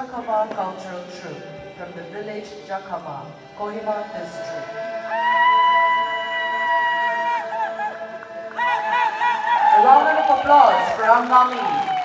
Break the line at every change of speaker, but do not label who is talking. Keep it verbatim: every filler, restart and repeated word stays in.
Jakama cultural troupe from the village Jakama, Kohima district. A round of applause for Angami.